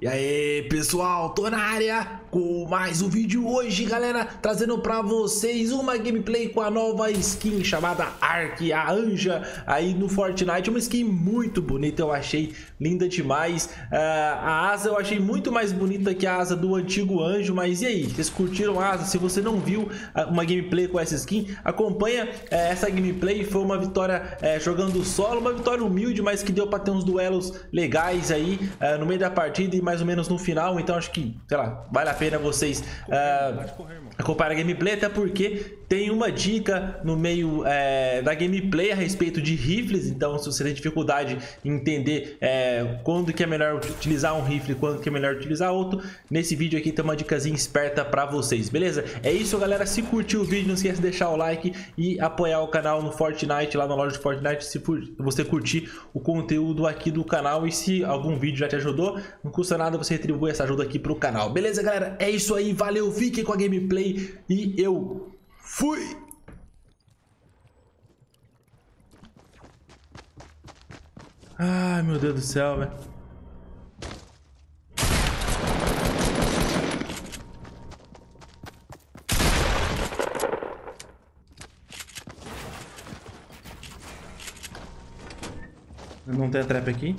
E aí pessoal, tô na área com mais um vídeo hoje, galera, trazendo pra vocês uma gameplay com a nova skin chamada Ark, a Anja, aí no Fortnite. Uma skin muito bonita, eu achei linda demais. A asa eu achei muito mais bonita que a asa do antigo Anjo, mas e aí, vocês curtiram a asa? Se você não viu uma gameplay com essa skin, acompanha essa gameplay. Foi uma vitória jogando solo, uma vitória humilde, mas que deu pra ter uns duelos legais aí no meio da partida e mais ou menos no final. Então acho que, sei lá, vale a pena vocês acompanhar a gameplay, até porque tem uma dica no meio da gameplay a respeito de rifles. Então se você tem dificuldade em entender quando que é melhor utilizar um rifle, quando que é melhor utilizar outro, nesse vídeo aqui tem uma dicasinha esperta pra vocês, beleza? É isso, galera. Se curtiu o vídeo, não esqueça de deixar o like e apoiar o canal no Fortnite, lá na loja de Fortnite, se você curtir o conteúdo aqui do canal. E se algum vídeo já te ajudou, não custa nada você retribuir essa ajuda aqui pro canal, beleza, galera? É isso aí, valeu, fiquem com a gameplay e eu fui! Ai, meu Deus do céu, velho. Não tem a trap aqui.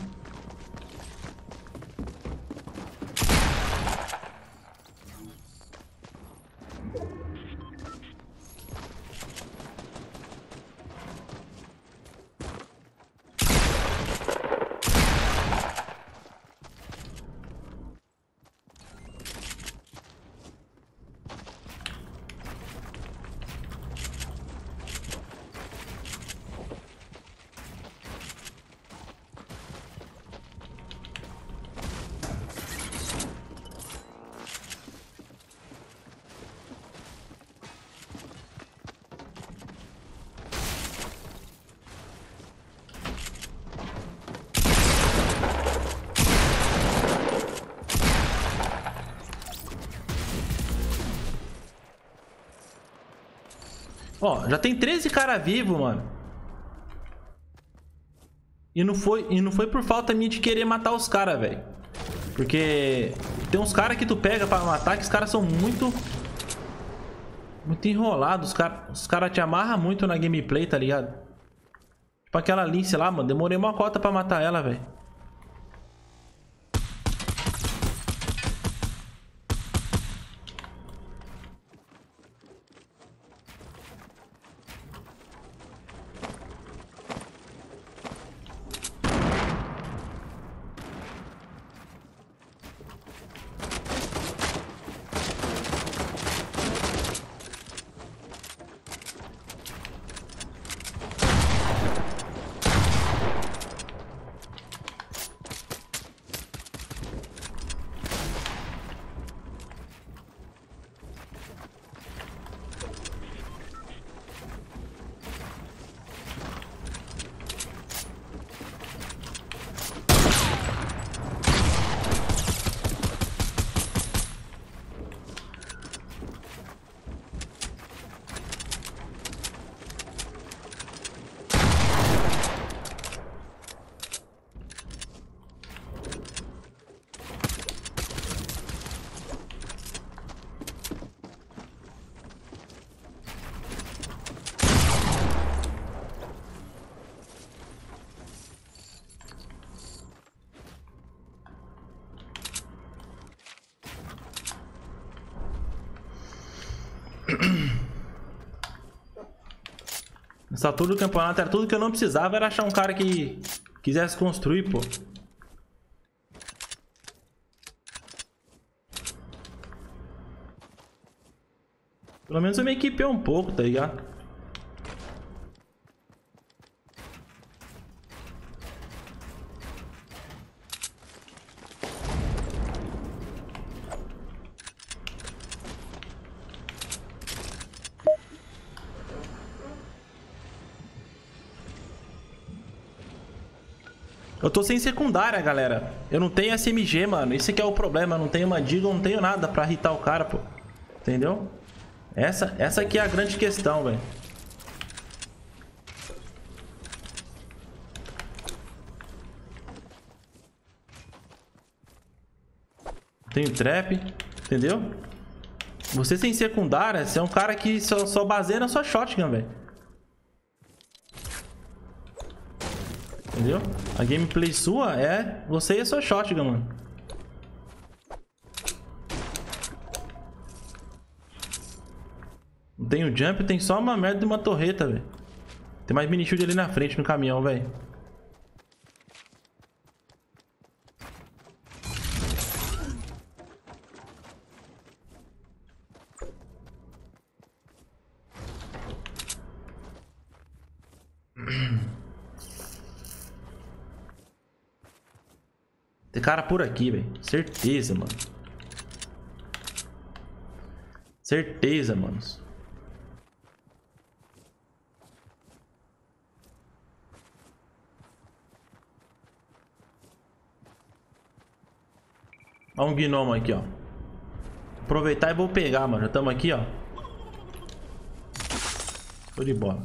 Ó, já tem 13 cara vivo, mano. E não foi por falta minha de querer matar os caras, velho. Porque tem uns caras que tu pega pra matar que os caras são muito enrolados. Os cara te amarram muito na gameplay, tá ligado? Tipo aquela Lince lá, mano. Demorei uma cota pra matar ela, velho. Nessa altura do campeonato era tudo que eu não precisava, era achar um cara que quisesse construir, pô. Pelo menos eu me equipei um pouco, tá ligado? Eu tô sem secundária, galera. Eu não tenho SMG, mano. Esse aqui é o problema. Eu não tenho Mandigo, eu não tenho nada pra irritar o cara, pô. Entendeu? Essa aqui é a grande questão, velho. Tenho trap, entendeu? Você sem secundária, você é um cara que só baseia na sua shotgun, velho. Entendeu? A gameplay sua é você e a sua shotgun, mano. Não tem o jump, tem só uma merda de uma torreta, velho. Tem mais mini shield ali na frente no caminhão, velho. Tem cara por aqui, velho. Certeza, mano. Certeza, manos. Olha um gnomo aqui, ó. Aproveitar e vou pegar, mano. Já estamos aqui, ó. Tô de bola.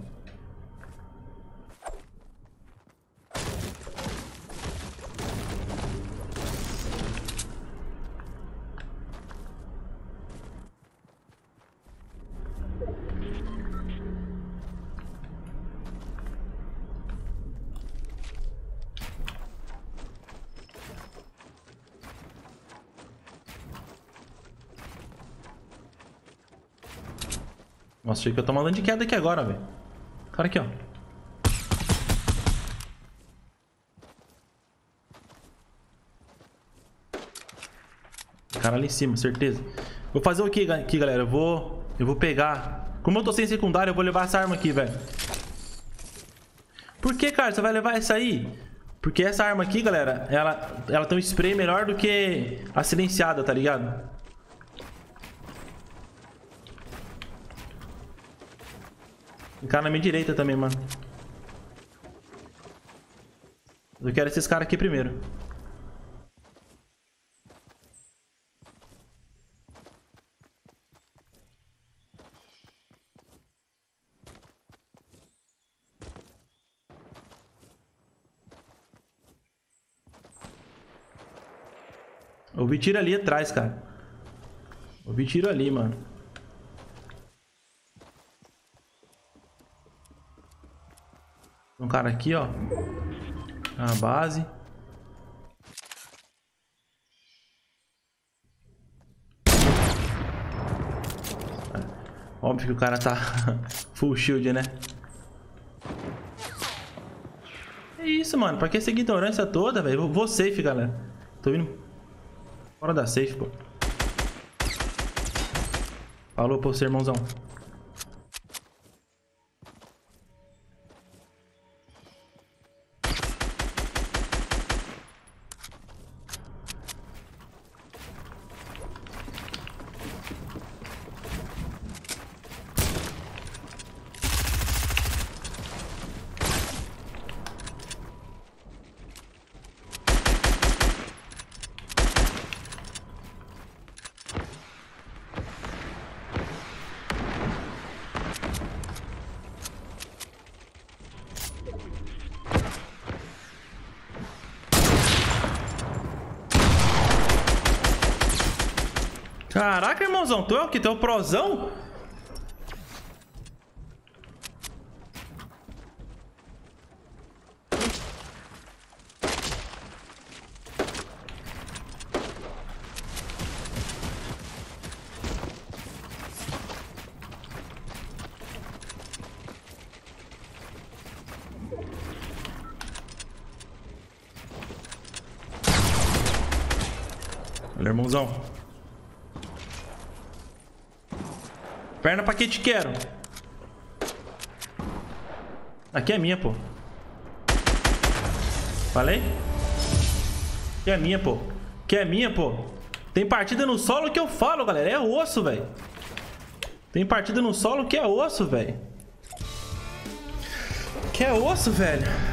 Nossa, achei que eu tô mandando de queda aqui agora, velho. Cara aqui, ó. Cara ali em cima, certeza. Vou fazer o que aqui, galera? Eu vou pegar... Como eu tô sem secundária, eu vou levar essa arma aqui, velho. Por que, cara? Você vai levar essa aí? Porque essa arma aqui, galera, ela tem um spray melhor do que a silenciada, tá ligado? Tem cara na minha direita também, mano. Eu quero esses caras aqui primeiro. Eu vi tiro ali atrás, cara. Eu vi tiro ali, mano. Um cara aqui, ó. Na base. Óbvio que o cara tá full shield, né? É isso, mano. Pra que essa ignorância toda, velho? Vou safe, galera. Tô vindo fora da safe, pô. Falou pra você, irmãozão. Caraca, irmãozão, tu é o que? Tu é o prozão? Olha, irmãozão. Perna pra que te quero? Aqui é minha, pô. Falei? Aqui é minha, pô. Aqui é minha, pô. Tem partida no solo que eu falo, galera. É osso, velho. Tem partida no solo que é osso, velho. Que é osso, velho.